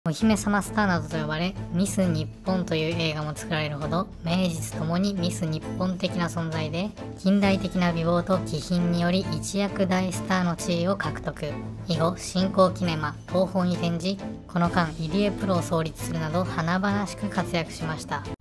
お姫様スターなどと呼ばれ、ミス日本という映画も作られるほど、名実ともにミス日本的な存在で、近代的な美貌と気品により一躍大スターの地位を獲得。以後、新興キネマ、東宝に転じ、この間、入江プロを創立するなど華々しく活躍しました。